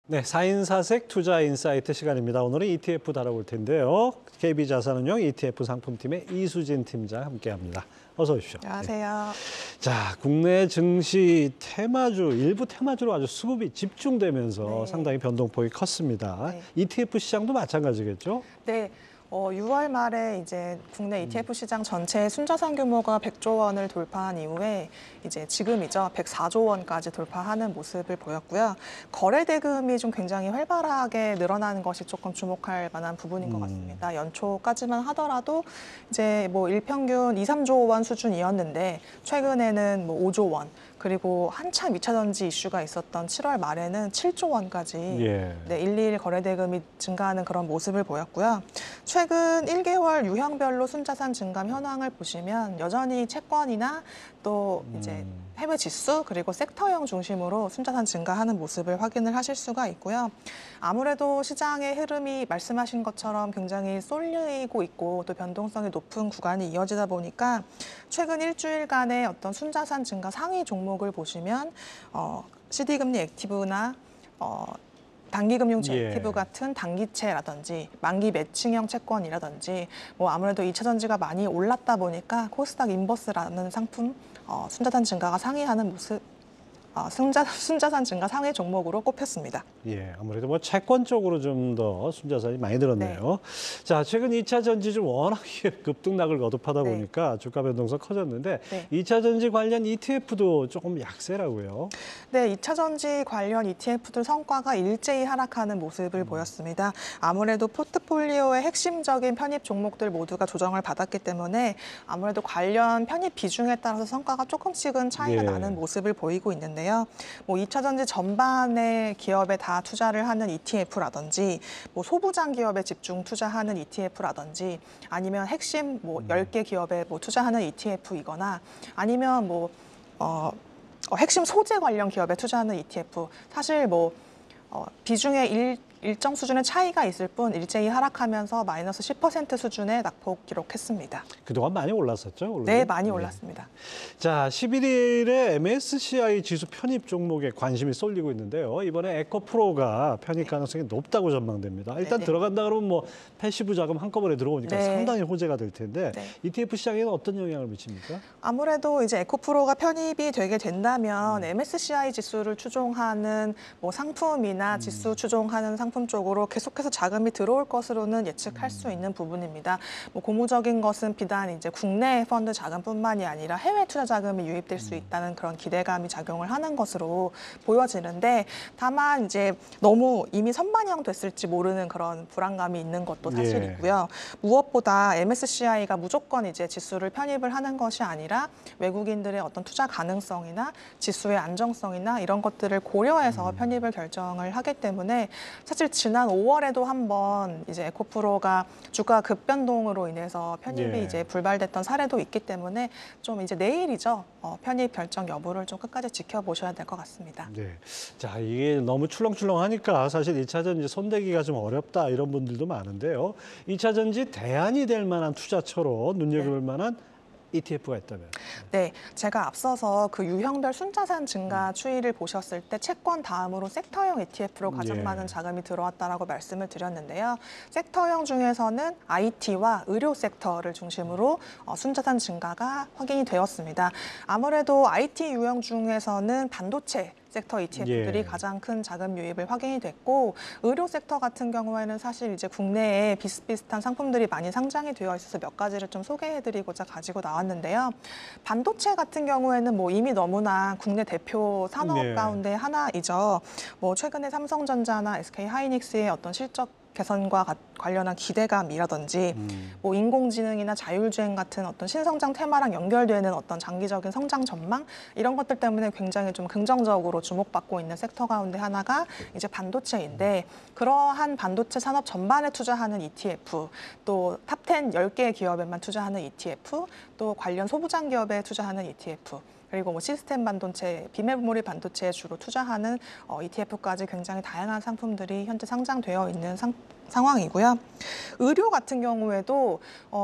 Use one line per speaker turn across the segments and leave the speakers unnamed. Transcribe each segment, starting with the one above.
네, 4인 4색 투자 인사이트 시간입니다. 오늘은 ETF 다뤄볼 텐데요. KB자산운용 ETF 상품팀의 이수진 팀장 함께합니다. 어서 오십시오.
안녕하세요.
네. 자, 국내 증시 테마주, 일부 테마주로 아주 수급이 집중되면서 상당히 변동폭이 컸습니다.
네.
ETF 시장도 마찬가지겠죠?
네. 6월 말에 이제 국내 ETF 시장 전체의 순자산 규모가 100조 원을 돌파한 이후에 이제 지금이죠. 104조 원까지 돌파하는 모습을 보였고요. 거래 대금이 좀 굉장히 활발하게 늘어나는 것이 조금 주목할 만한 부분인 것 같습니다. 연초까지만 하더라도 이제 뭐 일평균 2, 3조 원 수준이었는데 최근에는 뭐 5조 원 그리고 한참 2차 전지 이슈가 있었던 7월 말에는 7조 원까지 네, 일일 거래 대금이 증가하는 그런 모습을 보였고요. 최근 1개월 유형별로 순자산 증감 현황을 보시면 여전히 채권이나 또 이제 해외 지수 그리고 섹터형 중심으로 순자산 증가하는 모습을 확인을 하실 수가 있고요. 아무래도 시장의 흐름이 말씀하신 것처럼 굉장히 쏠리고 있고 또 변동성이 높은 구간이 이어지다 보니까 최근 일주일간의 어떤 순자산 증가 상위 종목을 보시면 CD금리 액티브나 단기금융지 액티브 같은 단기채라든지 만기 매칭형 채권이라든지 뭐 아무래도 2차 전지가 많이 올랐다 보니까 코스닥 인버스라는 상품 순자산 증가가 상회하는 모습 순자산 증가 상위 종목으로 꼽혔습니다.
예, 아무래도 뭐 채권 쪽으로 좀 더 순자산이 많이 늘었네요. 네. 자, 최근 2차 전지주 워낙 급등락을 거듭하다 보니까 주가 변동성 커졌는데 2차 전지 관련 ETF도 조금 약세라고요.
네, 2차 전지 관련 ETF들 성과가 일제히 하락하는 모습을 보였습니다. 아무래도 포트폴리오의 핵심적인 편입 종목들 모두가 조정을 받았기 때문에 아무래도 관련 편입 비중에 따라서 성과가 조금씩은 차이가 나는 모습을 보이고 있는데요. 뭐 2차 전지 전반의 기업에 다 투자를 하는 ETF라든지 뭐 소부장 기업에 집중 투자하는 ETF라든지 아니면 핵심 뭐 10개 기업에 뭐 투자하는 ETF이거나 아니면 뭐 핵심 소재 관련 기업에 투자하는 ETF 사실 뭐 비중의 일정 수준의 차이가 있을 뿐 일제히 하락하면서 마이너스 10% 수준의 낙폭 기록했습니다.
그동안 많이 올랐었죠? 원래?
네, 많이 올랐습니다.
자, 11일에 MSCI 지수 편입 종목에 관심이 쏠리고 있는데요. 이번에 에코프로가 편입 가능성이 높다고 전망됩니다. 일단 들어간다 그러면 뭐 패시브 자금 한꺼번에 들어오니까 상당히 호재가 될 텐데 ETF 시장에는 어떤 영향을 미칩니까?
아무래도 이제 에코프로가 편입이 되게 된다면 MSCI 지수를 추종하는 뭐 상품이나 지수 추종하는 상품 쪽으로 계속해서 자금이 들어올 것으로는 예측할 수 있는 부분입니다. 뭐 고무적인 것은 비단 이제 국내 펀드 자금뿐만이 아니라 해외 투자 자금이 유입될 수 있다는 그런 기대감이 작용을 하는 것으로 보여지는데 다만 이제 너무 이미 선반영됐을지 모르는 그런 불안감이 있는 것도 사실이고요. 무엇보다 MSCI가 무조건 이제 지수를 편입을 하는 것이 아니라 외국인들의 어떤 투자 가능성이나 지수의 안정성이나 이런 것들을 고려해서 편입을 결정을 하기 때문에 사실 지난 5월에도 한번 이제 에코프로가 주가 급변동으로 인해서 편입이 이제 불발됐던 사례도 있기 때문에 좀 이제 내일이죠. 편입 결정 여부를 좀 끝까지 지켜보셔야 될 것 같습니다.
네. 자, 이게 너무 출렁출렁하니까 사실 2차 전지 손대기가 좀 어렵다 이런 분들도 많은데요. 2차 전지 대안이 될 만한 투자처로 눈여겨볼 만한 ETF가 있다면?
네, 제가 앞서서 그 유형별 순자산 증가 추이를 보셨을 때 채권 다음으로 섹터형 ETF로 가장 많은 자금이 들어왔다라고 말씀을 드렸는데요. 섹터형 중에서는 IT와 의료 섹터를 중심으로 순자산 증가가 확인이 되었습니다. 아무래도 IT 유형 중에서는 반도체 섹터 ETF들이 가장 큰 자금 유입을 확인이 됐고 의료 섹터 같은 경우에는 사실 이제 국내에 비슷비슷한 상품들이 많이 상장이 되어 있어서 몇 가지를 좀 소개해드리고자 가지고 나왔는데요. 반도체 같은 경우에는 뭐 이미 너무나 국내 대표 산업 가운데 하나이죠. 뭐 최근에 삼성전자나 SK하이닉스의 어떤 실적 개선과 관련한 기대감이라든지 뭐 인공지능이나 자율주행 같은 어떤 신성장 테마랑 연결되는 어떤 장기적인 성장 전망 이런 것들 때문에 굉장히 좀 긍정적으로 주목받고 있는 섹터 가운데 하나가 이제 반도체인데 그러한 반도체 산업 전반에 투자하는 ETF 또 탑10 10개 기업에만 투자하는 ETF 또 관련 소부장 기업에 투자하는 ETF 그리고 뭐 시스템 반도체, 비메모리 반도체에 주로 투자하는 ETF까지 굉장히 다양한 상품들이 현재 상장되어 있는 상황이고요. 의료 같은 경우에도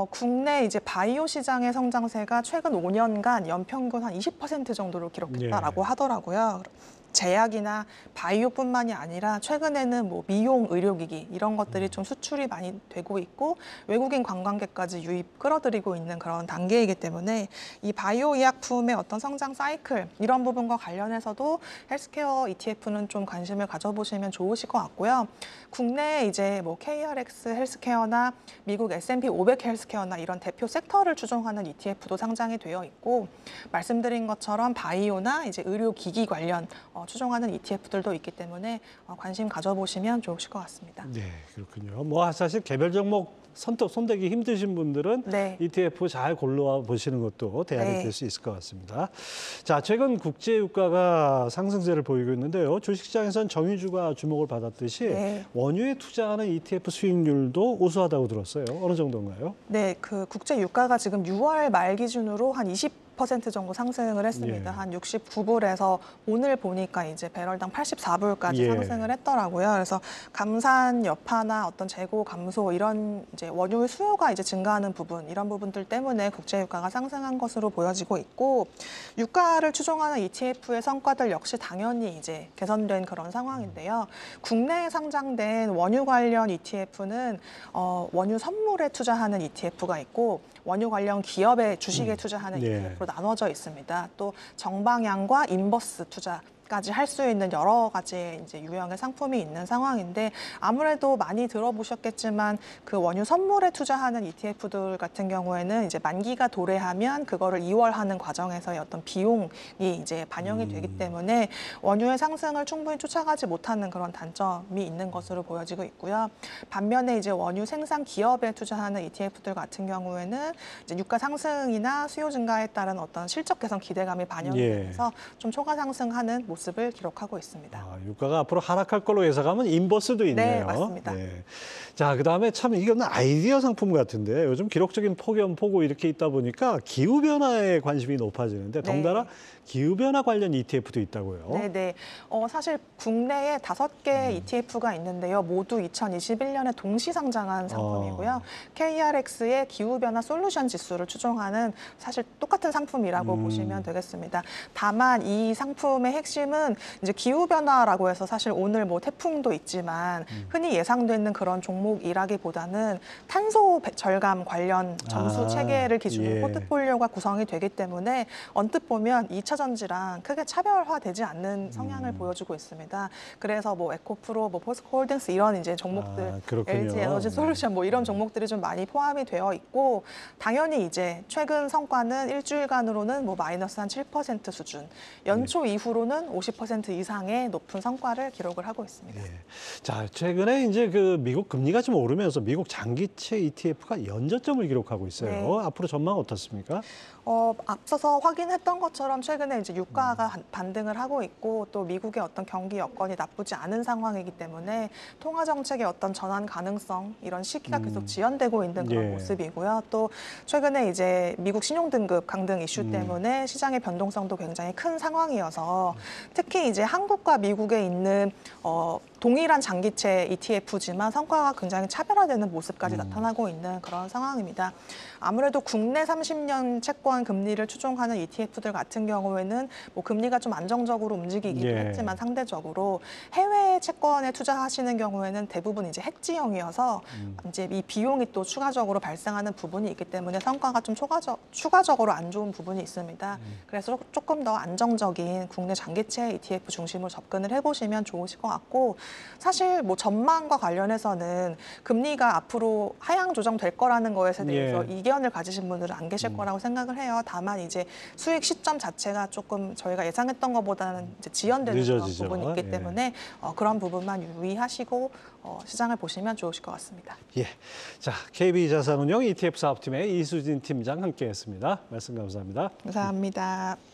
국내 이제 바이오 시장의 성장세가 최근 5년간 연평균 한 20% 정도로 기록했다라고 하더라고요. 제약이나 바이오뿐만이 아니라 최근에는 뭐 미용, 의료기기 이런 것들이 좀 수출이 많이 되고 있고 외국인 관광객까지 유입 끌어들이고 있는 그런 단계이기 때문에 이 바이오 의약품의 어떤 성장 사이클 이런 부분과 관련해서도 헬스케어 ETF는 좀 관심을 가져보시면 좋으실 것 같고요. 국내에 이제 뭐 KRX 헬스케어나 미국 S&P 500 헬스케어나 이런 대표 섹터를 추종하는 ETF도 상장이 되어 있고 말씀드린 것처럼 바이오나 이제 의료기기 관련 추종하는 ETF들도 있기 때문에 관심 가져보시면 좋으실 것 같습니다.
네, 그렇군요. 뭐 사실 개별 종목 선택 손대기 힘드신 분들은
네.
ETF 잘 골라 보시는 것도 대안이
네.
될 수 있을 것 같습니다. 자, 최근 국제 유가가 상승세를 보이고 있는데요. 주식시장에서는 정유주가 주목을 받았듯이
네.
원유에 투자하는 ETF 수익률도 우수하다고 들었어요. 어느 정도인가요?
네, 그 국제 유가가 지금 6월 말 기준으로 한 20% 정도 상승을 했습니다.
예.
한 69불에서 오늘 보니까 이제 배럴당 84불까지
예.
상승을 했더라고요. 그래서 감산 여파나 어떤 재고 감소 이런 이제 원유 수요가 이제 증가하는 부분 이런 부분들 때문에 국제 유가가 상승한 것으로 보여지고 있고 유가를 추종하는 ETF의 성과들 역시 당연히 이제 개선된 그런 상황인데요. 국내에 상장된 원유 관련 ETF는 원유 선물에 투자하는 ETF가 있고 원유 관련 기업의 주식에 투자하는
예.
ETF로 나눠져 있습니다. 또 정방향과 인버스 투자까지 할 수 있는 여러 가지의 이제 유형의 상품이 있는 상황인데 아무래도 많이 들어보셨겠지만 그 원유 선물에 투자하는 ETF들 같은 경우에는 이제 만기가 도래하면 그거를 이월하는 과정에서의 어떤 비용이 이제 반영이 되기 때문에 원유의 상승을 충분히 쫓아가지 못하는 그런 단점이 있는 것으로 보여지고 있고요. 반면에 이제 원유 생산 기업에 투자하는 ETF들 같은 경우에는 이제 유가 상승이나 수요 증가에 따른 어떤 실적 개선 기대감이 반영이
예.
되면서 좀 초과 상승하는 모습을 기록하고 있습니다.
아, 유가가 앞으로 하락할 걸로 예상하면 인버스도 있네요.
네, 맞습니다.
네. 자, 그다음에 참 이거는 아이디어 상품 같은데 요즘 기록적인 폭염, 폭우 이렇게 있다 보니까 기후변화에 관심이 높아지는데 덩달아 기후변화 관련 ETF도 있다고요.
네네. 사실 국내에 5개 ETF가 있는데요. 모두 2021년에 동시 상장한 상품이고요. KRX의 기후변화 솔루션 지수를 추종하는 사실 똑같은 상품이라고 보시면 되겠습니다. 다만 이 상품의 핵심은 이제 기후변화라고 해서 사실 오늘 뭐 태풍도 있지만 흔히 예상되는 그런 종목이라기보다는 탄소 절감 관련 점수 체계를 기준으로
예.
포트폴리오가 구성이 되기 때문에 언뜻 보면 2차 전지랑 크게 차별화되지 않는 성향을 보여주고 있습니다. 그래서 뭐 에코프로, 뭐 포스코홀딩스 이런 이제 종목들,
그렇군요.
LG 에너지 솔루션 뭐 이런 종목들이 좀 많이 포함이 되어 있고 당연히 이제 최근 성과는 일주일간으로는 뭐 마이너스 한 7% 수준, 연초 이후로는 50% 이상의 높은 성과를 기록을 하고 있습니다.
예. 자, 최근에 이제 그 미국 금리가 좀 오르면서 미국 장기채 ETF가 연저점을 기록하고 있어요.
네.
앞으로 전망 어떻습니까?
앞서서 확인했던 것처럼 최근에 이제 유가가 반등을 하고 있고 또 미국의 어떤 경기 여건이 나쁘지 않은 상황이기 때문에 통화 정책의 어떤 전환 가능성 이런 시기가 계속 지연되고 있는 그런
예.
모습이고요. 또 최근에 이제 미국 신용 등급 강등 이슈 때문에 시장의 변동성도 굉장히 큰 상황이어서 특히 이제 한국과 미국에 있는 동일한 장기채 ETF지만 성과가 굉장히 차별화되는 모습까지 나타나고 있는 그런 상황입니다. 아무래도 국내 30년 채권 금리를 추종하는 ETF들 같은 경우에는 뭐 금리가 좀 안정적으로 움직이기도
예.
했지만 상대적으로 해외 채권에 투자하시는 경우에는 대부분 이제 해지형이어서 이제 이 비용이 또 추가적으로 발생하는 부분이 있기 때문에 성과가 좀 추가적으로 안 좋은 부분이 있습니다. 그래서 조금 더 안정적인 국내 장기채 ETF 중심으로 접근을 해보시면 좋으실 것 같고 사실 뭐 전망과 관련해서는 금리가 앞으로 하향 조정될 거라는 것에 대해서
예.
이견을 가지신 분들은 안 계실 거라고 생각을 해요. 다만 이제 수익 시점 자체가 조금 저희가 예상했던 것보다는 이제 지연되는 그런
늦어지죠.
부분이 있기
예.
때문에 그런 부분만 유의하시고 시장을 보시면 좋으실 것 같습니다.
예. 자, KB자산운용 ETF 사업팀의 이수진 팀장 함께했습니다. 말씀 감사합니다.
감사합니다.